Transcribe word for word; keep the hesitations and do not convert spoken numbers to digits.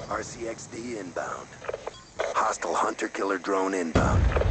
R C X D inbound. Hostile hunter-killer drone inbound.